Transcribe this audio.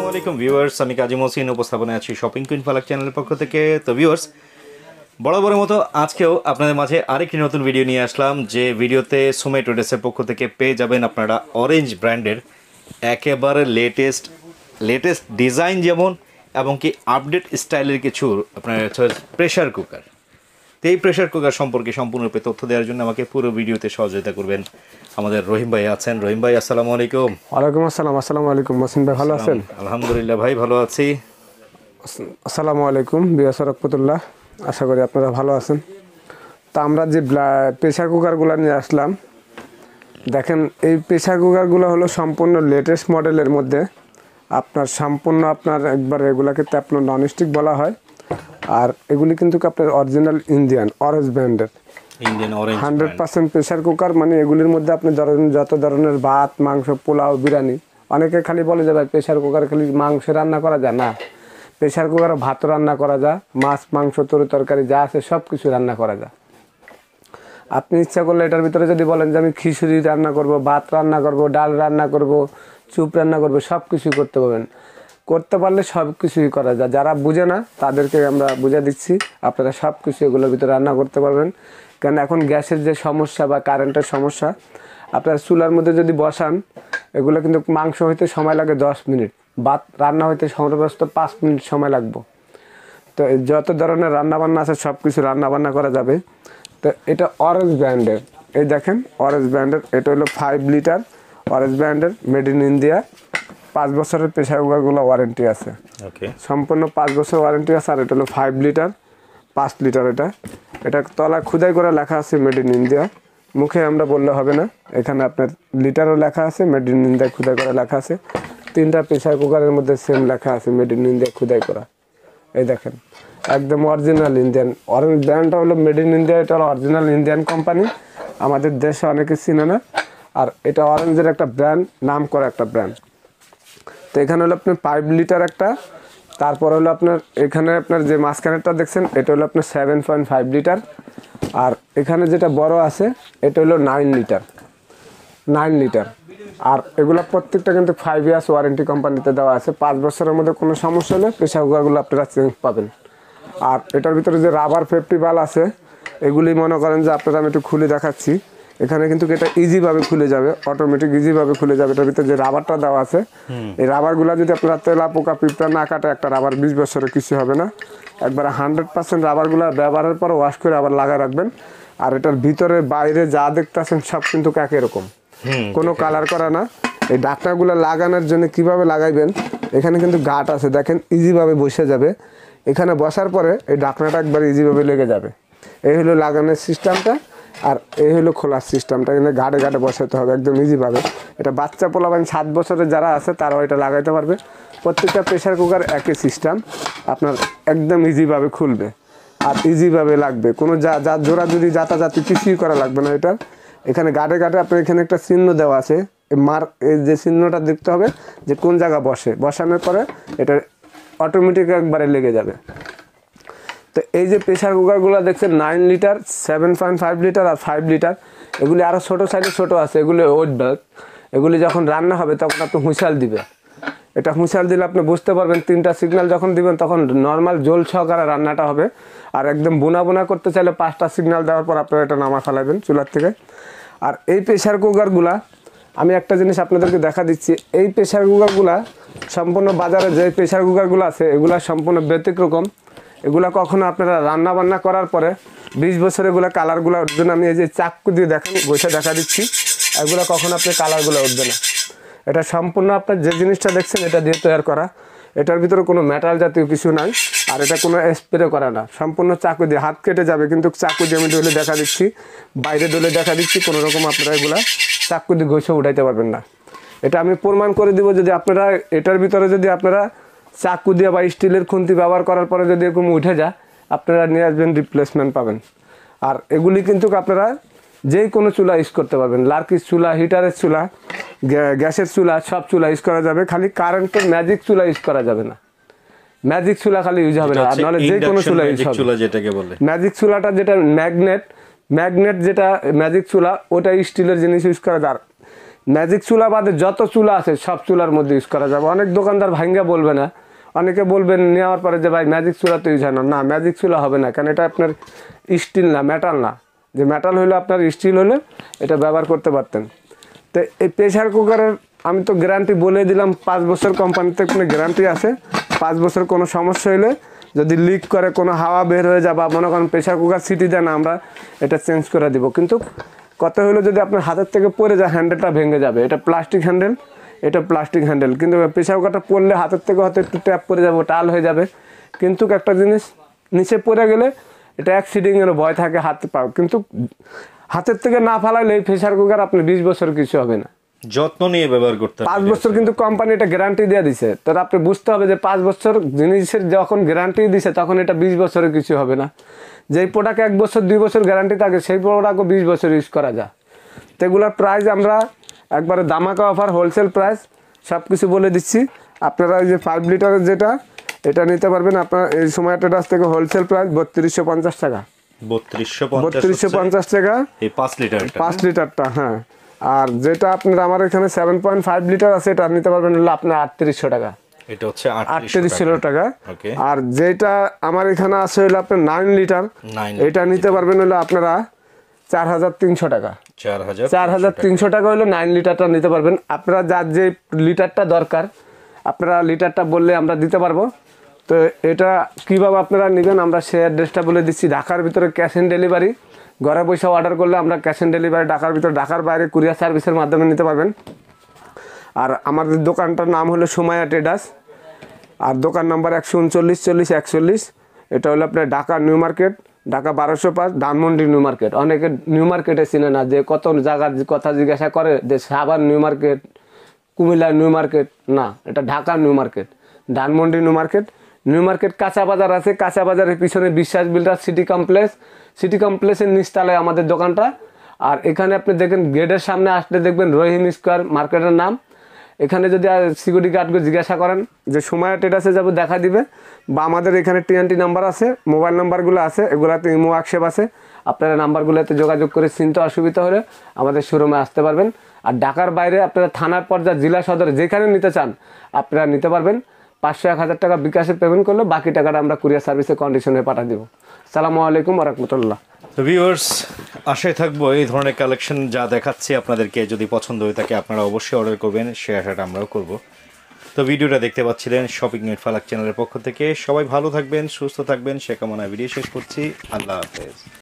আলাইকুম ভিউয়ার্স, আমি কাজী মহসিন উপস্থাপনায় আছি শপিং কুইন ফালাক চ্যানেলের পক্ষ থেকে। তো ভিউয়ার্স, বরাবরের মতো আজকেও আপনাদের মাঝে আরেকটি নতুন ভিডিও নিয়ে আসলাম, যে ভিডিওতে সুমাই ট্রেডার্সের পক্ষ থেকে পেয়ে যাবেন আপনারা অরেঞ্জ ব্র্যান্ডের একেবারে লেটেস্ট ডিজাইন যেমন এবং কি আপডেট স্টাইলের কিছু আপনার প্রেশার কুকার। তো এই প্রেশার কুকার সম্পর্কে সম্পূর্ণরূপে তথ্য দেওয়ার জন্য আমাকে পুরো ভিডিওতে সহযোগিতা করবেন আমাদের রহিম ভাই আছেন। রহিম ভাই, আসসালামু আলাইকুম। ওয়ালাইকুম আসসালাম। আসসালামু আলাইকুম মহসিন ভাই, ভালো আছেন? আলহামদুলিল্লাহ ভাই, ভালো আছি। আসসালামু আলাইকুম বিয়াস রহমতুল্লাহ, আশা করি আপনারা ভালো আছেন। তা আমরা যে প্রেশার কুকারগুলো নিয়ে আসলাম, দেখেন এই প্রেশার কুকারগুলো হলো সম্পূর্ণ লেটেস্ট মডেলের মধ্যে। আপনার একবার এগুলাকে আপনার ননস্টিক বলা হয়, আর এগুলি কিন্তু আপনার অরিজিনাল ইন্ডিয়ান অরেঞ্জ ব্র্যান্ডের 100% প্রেশার কুকার। মানে এগুলির মধ্যে আপনি যত ধরনের ভাত, মাংস, পোলাও, বিরিয়ানি, অনেকে খালি বলে যে ভাই প্রেশার কুকারে খালি মাংস রান্না করা যায় না, প্রেশার কুকারে ভাত রান্না করা যায়, মাছ, মাংস, তরকারি যা আছে সব কিছু রান্না করা যায়। আপনি ইচ্ছা করলে এটার ভিতরে যদি বলেন যে আমি খিচুড়ি রান্না করব, ভাত রান্না করব, ডাল রান্না করব, চুপ রান্না করব, সব কিছুই করতে পারবেন। করতে পারলে সব কিছুই করা যায়। যারা বুঝে না তাদেরকে আমরা বুঝে দিচ্ছি, আপনারা সব কিছু এগুলোর ভিতরে রান্না করতে পারবেন। কারণ এখন গ্যাসের যে সমস্যা বা কারেন্টের সমস্যা, আপনার চুলার মধ্যে যদি বসান, এগুলো কিন্তু মাংস হইতে সময় লাগে 10 মিনিট, ভাত রান্না হইতে সর্বোচ্চ 5 মিনিট সময় লাগবে। তো যত ধরনের রান্নাবান্না আছে সব কিছু রান্নাবান্না করা যাবে। তো এটা অরেঞ্জ ব্র্যান্ডের, এই দেখেন অরেঞ্জ ব্র্যান্ডের, এটা হলো 5 লিটার অরেঞ্জ ব্র্যান্ডের, মেড ইন ইন্ডিয়া। 5 বছরের প্রেশার কুকারগুলো ওয়ারেন্টি আছে, সম্পূর্ণ 5 বছর ওয়ারেন্টি আছে। আর এটা হলো 5 লিটার 5 লিটার। এটা তলা খুদাই করে লেখা আছে মেড ইন ইন্ডিয়া, মুখে আমরা বললে হবে না, এখানে আপনার লিটারও লেখা আছে, মেড ইন ইন্ডিয়া খুদাই করে লেখা আছে। 3টা প্রেশার কুকারের মধ্যে সেম লেখা আছে মেড ইন ইন্ডিয়া খুদাই করা। এই দেখেন একদম অরিজিনাল ইন্ডিয়ান। অরেঞ্জ ব্র্যান্ডটা হলো মেড ইন ইন্ডিয়া, এটা হলো অরিজিনাল ইন্ডিয়ান কোম্পানি, আমাদের দেশে অনেকে চিনে না। আর এটা অরেঞ্জের একটা ব্র্যান্ড, নাম করা একটা ব্র্যান্ড। তো এখানে হলো আপনার 5 লিটার একটা, তারপর হলো আপনার এখানে আপনার যে মাঝখানেরটা দেখছেন এটা হলো আপনার 7.5 লিটার, আর এখানে যেটা বড় আছে এটা হলো 9 লিটার। আর এগুলো প্রত্যেকটা কিন্তু 5 ইয়ার্স ওয়ারেন্টি কোম্পানিতে দেওয়া আছে। 5 বছরের মধ্যে কোনো সমস্যা হলে প্রেশার কুকারগুলো আপনারা চেঞ্জ পাবেন। আর এটার ভিতরে যে রাবার সেফটি বাল আছে, এগুলি মনে করেন যে আপনারা, আমি একটু খুলে দেখাচ্ছি, এখানে কিন্তু এটা ইজিভাবে খুলে যাবে, অটোমেটিক ইজিভাবে খুলে যাবে। এটার ভিতরে যে রাবারটা দেওয়া আছে, এই রাবারগুলো যদি আপনারা তেলা পোকা পিঁপড়া না কাটে, একটা রাবার 20 বছরে কিছু হবে না। একবার 100% রাবারগুলো ব্যবহারের পর ওয়াশ করে আবার লাগায় রাখবেন। আর এটার ভিতরে বাইরে যা দেখতেছেন সব কিন্তু একই রকম, কোনো কালার করা না। এই ডাকনাগুলো লাগানোর জন্য কিভাবে লাগাইবেন, এখানে কিন্তু গাঁট আছে, দেখেন ইজিভাবে বসে যাবে। এখানে বসার পরে এই ডাকনাটা একবার ইজিভাবে লেগে যাবে। এই হলো লাগানোর সিস্টেমটা, আর এই হলো খোলার সিস্টেমটা। কিন্তু ঘাটে বসাতে হবে একদম ইজিভাবে। এটা বাচ্চা পোলাপান 7 বছরের যারা আছে তারাও এটা লাগাইতে পারবে। প্রত্যেকটা প্রেশার কুকার একই সিস্টেম, আপনার একদম ইজিভাবে খুলবে আর ইজিভাবে লাগবে। কোনো জোড়া যদি যাতাযাতি কিছুই করা লাগবে না। এটা এখানে ঘাটে আপনার এখানে একটা চিহ্ন দেওয়া আছে, এই যে চিহ্নটা দেখতে হবে যে কোন জায়গা বসানোর পরে এটা অটোমেটিক একবারে লেগে যাবে। তো এই যে প্রেশার কুকারগুলো দেখছেন 9 লিটার, 7.5 লিটার আর 5 লিটার, এগুলি আরও ছোটো সাইজে ছোটো আছে, এগুলি ওয়েট ব্যাগ। এগুলি যখন রান্না হবে তখন আপনি হুঁশাল দিবে, এটা হুঁশাল দিলে আপনি বুঝতে পারবেন। 3টা সিগন্যাল যখন দিবেন তখন নর্মাল জল সহকারে রান্নাটা হবে। আর একদম বোনা করতে চাইলে 5টা সিগন্যাল দেওয়ার পর আপনারা এটা নামা ফেলাবেন চুলার থেকে। আর এই প্রেশার কুকারগুলা আমি একটা জিনিস আপনাদেরকে দেখা দিচ্ছি, এই প্রেশার কুকারগুলা সম্পূর্ণ বাজারে যে প্রেশার কুকারগুলো আছে এগুলা সম্পূর্ণ ব্যতিক্রম। এগুলা কখনো আপনারা রান্না বান্না করার পরে 20 বছর এগুলো কালারগুলো উঠবে না। আমি এই যে চাকু দিয়ে দেখেন বসে দেখা দিচ্ছি, এগুলো কখনো আপনি কালারগুলো উঠবে না। এটা সম্পূর্ণ আপনার যে জিনিসটা দেখছেন এটা দিয়ে তৈরি করা, এটার ভিতরে কোনো মেটাল জাতীয় কিছু নাই। আর এটা কোনো স্প্রে করা না, সম্পূর্ণ চাকু দিয়ে, হাত কেটে যাবে কিন্তু চাকু দিয়ে আমি ডলে দেখা দিচ্ছি, বাইরে ডলে দেখা দিচ্ছি, কোনো রকম আপনারা এগুলা চাকু দিয়ে ঘষে উঠাইতে পারবেন না। এটা আমি প্রমাণ করে দিব। যদি আপনারা এটার ভিতরে যদি আপনারা চাকু দিয়ে বা স্টিলের খুন্তি ব্যবহার করার পরে যদি এরকম উঠে যায়, আপনারা নিয়ে আসবেন, রিপ্লেসমেন্ট পাবেন। আর এগুলি কিন্তু আপনারা যে কোনো চুলা ইউজ করতে পারবেন, লার্কিস চুলা, হিটারের চুলা, গ্যাসের চুলা, সব চুলা ইউজ করা যাবে। খালি কারেন্টের ম্যাজিক চুলা ইউজ করা যাবে না, ম্যাজিক চুলা খালি ইউজ হবে না, আর নাহলে যে কোনো চুলা ইউজ হবে। ম্যাজিক চুলাটা যেটা ম্যাগনেট যেটা ম্যাজিক চুলা, ওটা স্টিলের জিনিস ইউজ করা যায়। ম্যাজিক চুলা বাদে যত চুলা আছে সব চুলার মধ্যে ইউজ করা যাবে। অনেক দোকানদার ভাঙ্গা বলবে না, অনেকে বলবেন নেওয়ার পরে যে ভাই ম্যাজিক চুলা তো ইউজ হয় না। না, ম্যাজিক চুলা হবে না, কারণ এটা আপনার স্টিল না, মেটাল না। যে মেটাল হলে আপনার স্টিল হলে এটা ব্যবহার করতে পারতেন। তো এই প্রেশার কুকারের আমি তো গ্যারান্টি বলে দিলাম, 5 বছর কোম্পানিতে কোনো গ্যারান্টি আছে। 5 বছর কোনো সমস্যা হলে যদি লিক করে, কোনো হাওয়া বের হয়ে যায় বা মনে করেন প্রেশার কুকার সিটি দেয় না, আমরা এটা চেঞ্জ করে দিব। কিন্তু কত হলো যদি আপনার হাতের থেকে পড়ে যায়, হ্যান্ডেলটা ভেঙে যাবে। এটা প্লাস্টিক হ্যান্ডেল, এটা প্লাস্টিক হ্যান্ডেল, কিন্তু প্রেশার কুকারটা পড়লে হাতের থেকে হয়তো একটু ট্যাপ পড়ে যাবে, টাল হয়ে যাবে। কিন্তু একটা জিনিস, নিচে পড়ে গেলে এটা অ্যাক্সিডেন্টের ভয় থাকে, হাতে পাও। কিন্তু হাতের থেকে না ফালাইলে এই প্রেশার কুকার আপনি 20 বছর কিছু হবে না। যত্ন নিয়ে ব্যবহার করতে হবে। 5 বছর কিন্তু কোম্পানি এটা গ্যারান্টি দিয়ে দিছে। তো আপনি বুঝতে হবে যে 5 বছর জিনিসের যখন গ্যারান্টি দিছে তখন এটা 20 বছরে কিছু হবে না। যেই প্রোডাক্ট 1 বছর 2 বছর গ্যারান্টি থাকে সেই প্রোডাক্টও 20 বছর ইউজ করা যায়। তো এগুলোর প্রাইস আমরা একবারে দামাকা অফার, হোলসেল প্রাইস সব কিছু বলে দিচ্ছি। আপনারা এই যে 5 লিটারের যেটা, এটা নিতে পারবেন আপনার এই সময় ট্রেডার্স থেকে হোলসেল প্রাইস 3250 টাকা। 3250 টাকা এই 5 লিটার 5 লিটারটা। হ্যাঁ, আর যেটা আপনার আমার এখানে 7.5 লিটার আছে এটা নিতে পারবেন হলো আপনার 3800 টাকা। এটা হচ্ছে 3800 টাকা। ওকে। আর যেটা আমার এখানে আছে হলো আপনার 9 লিটার, এটা নিতে পারবেন হলো আপনারা 4300 টাকা। 4300 টাকা হলো 9 লিটারটা নিতে পারবেন। আপনারা যার যে লিটারটা দরকার আপনারা লিটারটা বললে আমরা দিতে পারবো। তো এটা কীভাবে আপনারা নেবেন আমরা সে অ্যাড্রেসটা বলে দিচ্ছি। ঢাকার ভিতরে ক্যাশ অন ডেলিভারি, ঘরে বসে অর্ডার করলে আমরা ক্যাশ অন ডেলিভারি ঢাকার ভিতরে, ঢাকার বাইরে কুরিয়ার সার্ভিসের মাধ্যমে নিতে পারবেন। আর আমাদের দোকানটার নাম হলো সুমাইয়া ট্রেডার্স, আর দোকান নাম্বার 139-40-41। এটা হলো আপনার Dhaka new market, Dhaka 1205, Dhanmondi new market. অনেকে নিউ মার্কেটে চিনে না, যে কত জায়গার কথা জিজ্ঞাসা করে যে Savar new market, Comilla new market. না, এটা Dhaka new market, Dhanmondi new market. New market কাঁচা বাজার আছে, কাঁচা বাজারের পিছনে বিশ্বাস বিল্ডার সিটি কমপ্লেক্স, সিটি কমপ্লেক্সের নিচতলায় আমাদের দোকানটা। আর এখানে আপনি দেখেন গেটের সামনে আসলে দেখবেন রহিম স্কোয়ার মার্কেটের নাম। এখানে যদি সিকিউরিটি গার্ডকে জিজ্ঞাসা করেন যে সুমাইয়া ট্রেডার্সে যাবো, দেখা দিবে। বা আমাদের এখানে TNT নাম্বার আছে, মোবাইল নাম্বারগুলো আছে, এগুলাতে ইমো হোয়াটসঅ্যাপ আছে। আপনারা নাম্বারগুলোতে যোগাযোগ করে চিনতে অসুবিধা হলে আমাদের শোরুমে আসতে পারবেন। আর ঢাকার বাইরে আপনারা থানার পর্যায়ে, জেলা সদরে যেখানে নিতে চান আপনারা নিতে পারবেন। 500-1000 টাকা বিকাশে পেমেন্ট করলে বাকি টাকাটা আমরা কুরিয়ার সার্ভিসে কন্ডিশনে পাঠিয়ে দেবো। আসসালামু আলাইকুম ওয়া রাহমাতুল্লাহ। তো ভিউয়ার্স, আশায় থাকবো এই ধরনের কালেকশন যা দেখাচ্ছি আপনাদেরকে যদি পছন্দ হয়ে থাকে আপনারা অবশ্যই অর্ডার করবেন, সে আশাটা আমরাও করব। তো ভিডিওটা দেখতে পাচ্ছিলেন শপিং উইথ ফালাক চ্যানেলের পক্ষ থেকে। সবাই ভালো থাকবেন, সুস্থ থাকবেন সে কামনায় ভিডিও শেষ করছি। আল্লাহ হাফেজ।